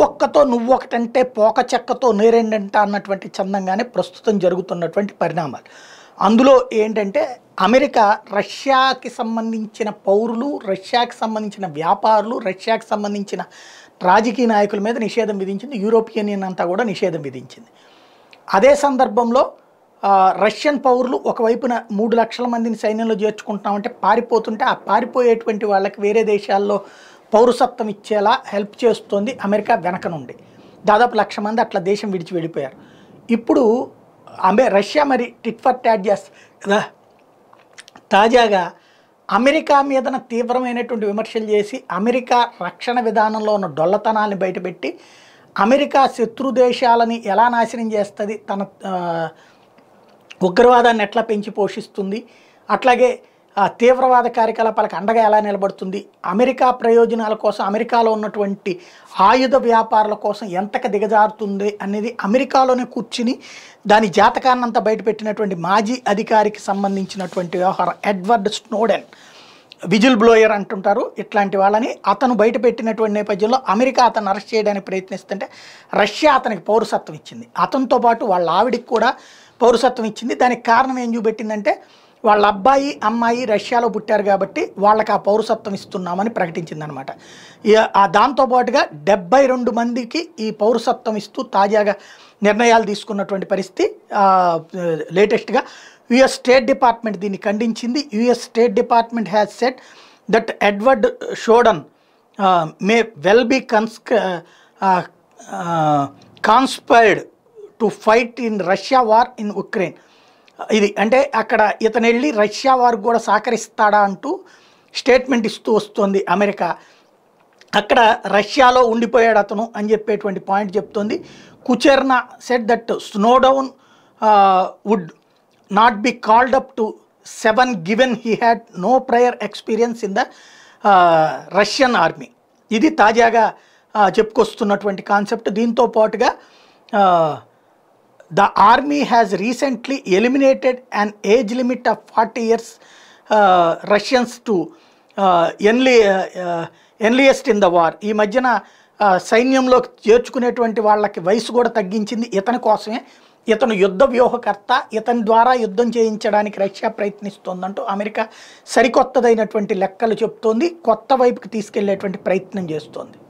పువ్వొక్కతో నువ్వొకటంటే పోక చెక్కతో నేరెండంట అన్నటువంటి చందంగానే ప్రస్తుతం జరుగుతున్నటువంటి పరిణామాలు. అందులో ఏంటంటే అమెరికా రష్యాకి సంబంధించిన పౌరులు, రష్యాకి సంబంధించిన వ్యాపారులు, రష్యాకి సంబంధించిన రాజకీయ నాయకుల మీద నిషేధం విధించింది. యూరోపియన్ యూనియన్ అంతా కూడా నిషేధం విధించింది. అదే సందర్భంలో రష్యన్ పౌరులు ఒకవైపున 3 లక్షల మందిని సైన్యంలో చేర్చుకుంటున్నామంటే పారిపోతుంటే ఆ పారిపోయేటువంటి వాళ్ళకి వేరే దేశాల్లో పౌరసత్వం ఇచ్చేలా హెల్ప్ చేస్తోంది అమెరికా వెనక నుండి. దాదాపు 1,00,000 మంది అట్లా దేశం విడిచి వెళ్ళిపోయారు. ఇప్పుడు రష్యా మరి టిట్ ఫర్ టాట్ చేస్తుంది కదా. తాజాగా అమెరికా మీదన తీవ్రమైనటువంటి విమర్శలు చేసి అమెరికా రక్షణ విధానంలో ఉన్న డొల్లతనాన్ని బయటపెట్టి అమెరికా శత్రు దేశాలని ఎలా నాశనం చేస్తుంది, తన ఉగ్రవాదాన్ని ఎట్లా పెంచి పోషిస్తుంది, అట్లాగే తీవ్రవాద కార్యకలాపాలకు అండగా ఎలా నిలబడుతుంది, అమెరికా ప్రయోజనాల కోసం అమెరికాలో ఉన్నటువంటి ఆయుధ వ్యాపారుల కోసం ఎంతగా దిగజారుతుంది అనేది అమెరికాలోనే కూర్చుని దాని జాతకాన్నంతా బయటపెట్టినటువంటి మాజీ అధికారికి సంబంధించినటువంటి వ్యవహారం ఎడ్వర్డ్ స్నోడెన్, విజిల్ బ్లోయర్ అంటుంటారు ఇట్లాంటి వాళ్ళని, అతను బయటపెట్టినటువంటి నేపథ్యంలో అమెరికా అతను అరెస్ట్ చేయడానికి ప్రయత్నిస్తుంటే రష్యా అతనికి పౌరసత్వం ఇచ్చింది. అతనితో పాటు వాళ్ళ ఆవిడికి కూడా పౌరసత్వం ఇచ్చింది. దానికి కారణం ఏం చూపెట్టిందంటే వాళ్ళ అబ్బాయి అమ్మాయి రష్యాలో పుట్టారు కాబట్టి వాళ్ళకి ఆ పౌరసత్వం ఇస్తున్నామని ప్రకటించింది అనమాట. దాంతోపాటుగా 72 మందికి ఈ పౌరసత్వం ఇస్తూ తాజాగా నిర్ణయాలు తీసుకున్నటువంటి పరిస్థితి. లేటెస్ట్గా యుఎస్ స్టేట్ డిపార్ట్మెంట్ దీన్ని ఖండించింది. US state department has said that Edward Snowden may well be conspired to fight in Russia war in Ukraine. ఇది అంటే అక్కడ ఇతను వెళ్ళి రష్యా వారికి కూడా సహకరిస్తాడా అంటూ స్టేట్మెంట్ ఇస్తూ వస్తుంది అమెరికా. అక్కడ రష్యాలో ఉండిపోయాడు అతను అని చెప్పేటువంటి పాయింట్ చెప్తోంది. Kucherena said that Snowden would not be called up to 7 given he had no prior experience in the Russian army. ఇది తాజాగా చెప్పుకొస్తున్నటువంటి కాన్సెప్ట్. దీంతో పాటుగా the army has recently eliminated an age limit of 40 years Russians to enlist in the war. ఈ మధ్యన సైన్యంలో చేర్చుకునేటువంటి వాళ్ళకి వయసు కూడా తగ్గించింది ఇతని కోసమే. ఇతను యుద్ధ వ్యూహకర్త, ఇతని ద్వారా యుద్ధం చేయించడానికి రష్యా ప్రయత్నిస్తోందంటూ అమెరికా సరికొత్తదైనటువంటి లెక్కలు చెప్తోంది, కొత్త వైపుకి తీసుకెళ్లేటువంటి ప్రయత్నం చేస్తోంది.